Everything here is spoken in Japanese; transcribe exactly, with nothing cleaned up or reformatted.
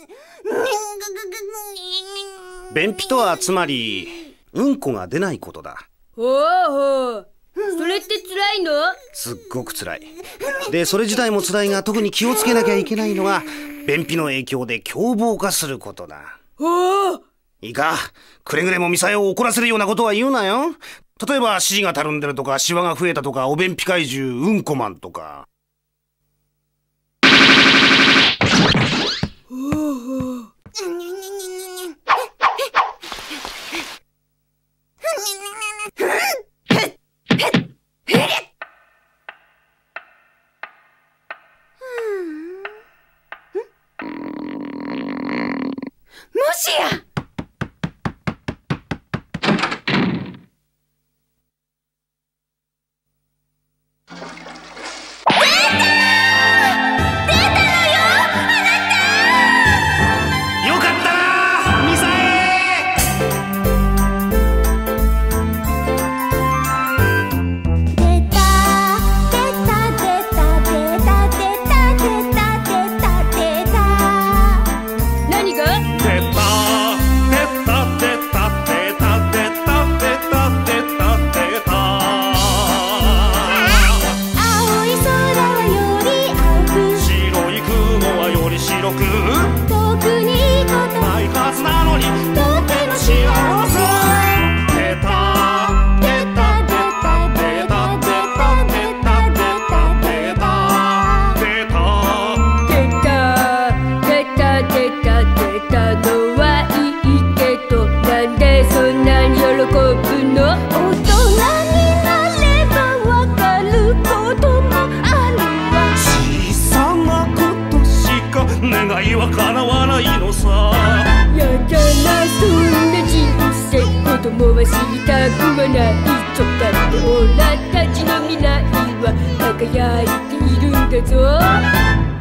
便秘とはつまりうんこが出ないことだ。 ほうほう。それって辛いの？ すっごく辛い。でそれ自体も辛いが、特に気をつけなきゃいけないのが便秘の影響で凶暴化することだ。 ほう。 いいか、くれぐれもミサエを怒らせるようなことは言うなよ。例えば指示がたるんでるとか、シワが増えたとか、お便秘怪獣うんこマンとか。 ほうほう。もしや。 願いは叶わないのさ。 やだな、そんな人生。子供は知りたくはない。ちょっだってオラたちの未来は輝いているんだぞ。